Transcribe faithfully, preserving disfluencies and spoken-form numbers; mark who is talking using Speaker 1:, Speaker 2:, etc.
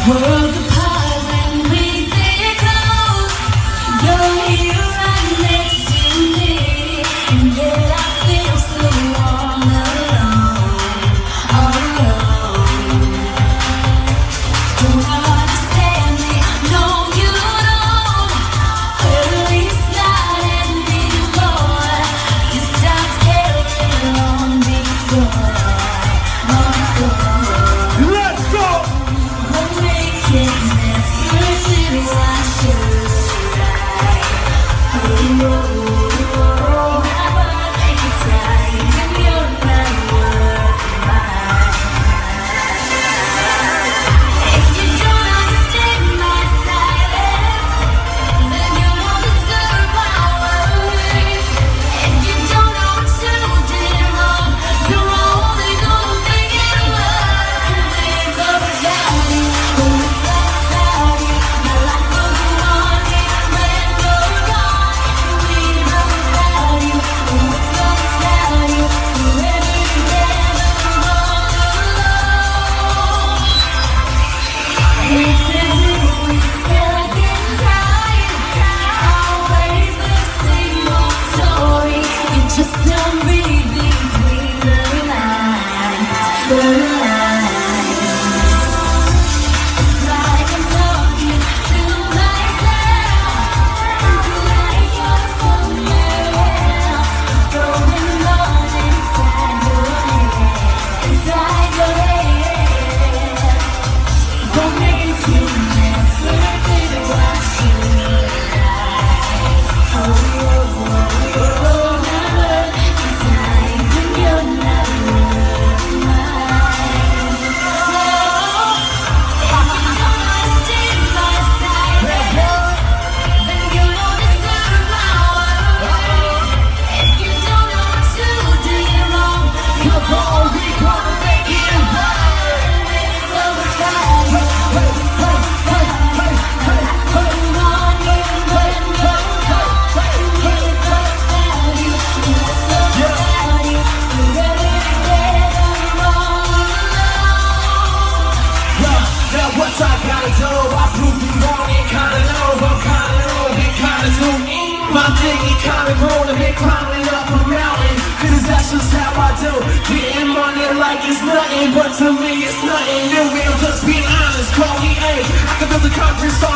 Speaker 1: Worlds apart when we stay close. You're here right next to me, and yet I feel so all alone, all alone. Don't understand me, no you don't, at least not anymore. You stopped caring long before, long before.
Speaker 2: Let's go! My thing, it kinda grown a bit, climbing up a mountain, cause that's just how I do. Getting money like it's nothing, but to me it's nothing new. I'm just being honest, call me A. I can build a concrete star